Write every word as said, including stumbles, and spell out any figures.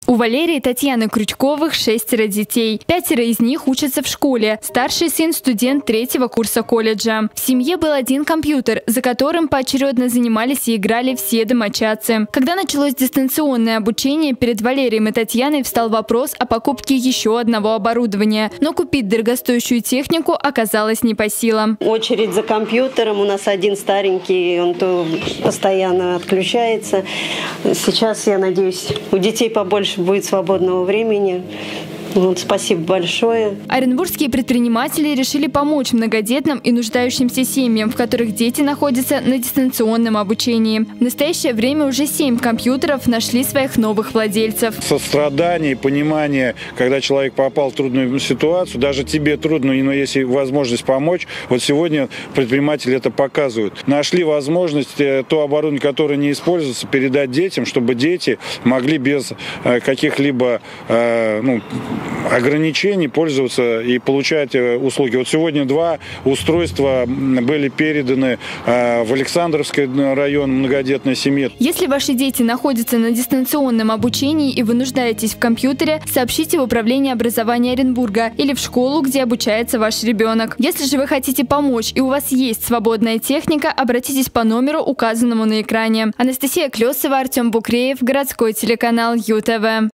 У Валерии и Татьяны Крючковых шестеро детей. Пятеро из них учатся в школе. Старший сын – студент третьего курса колледжа. В семье был один компьютер, за которым поочередно занимались и играли все домочадцы. Когда началось дистанционное обучение, перед Валерием и Татьяной встал вопрос о покупке еще одного оборудования. Но купить дорогостоящую технику оказалось не по силам. Очередь за компьютером. У нас один старенький, он то постоянно отключается. Сейчас, я надеюсь, у детей побольше будет свободного времени. Вот, спасибо большое. Оренбургские предприниматели решили помочь многодетным и нуждающимся семьям, в которых дети находятся на дистанционном обучении. В настоящее время уже семь компьютеров нашли своих новых владельцев. Сострадание, понимание, когда человек попал в трудную ситуацию, даже тебе трудно, но есть возможность помочь. Вот сегодня предприниматели это показывают. Нашли возможность то оборудование, которое не используется, передать детям, чтобы дети могли без каких-либо ну, ограничений пользоваться и получать услуги. Вот сегодня два устройства были переданы в Александровский район многодетной семье. Если ваши дети находятся на дистанционном обучении и вы нуждаетесь в компьютере, сообщите в Управление образования Оренбурга или в школу, где обучается ваш ребенок. Если же вы хотите помочь и у вас есть свободная техника, обратитесь по номеру, указанному на экране. Анастасия Клесова, Артем Букреев, городской телеканал ЮТВ.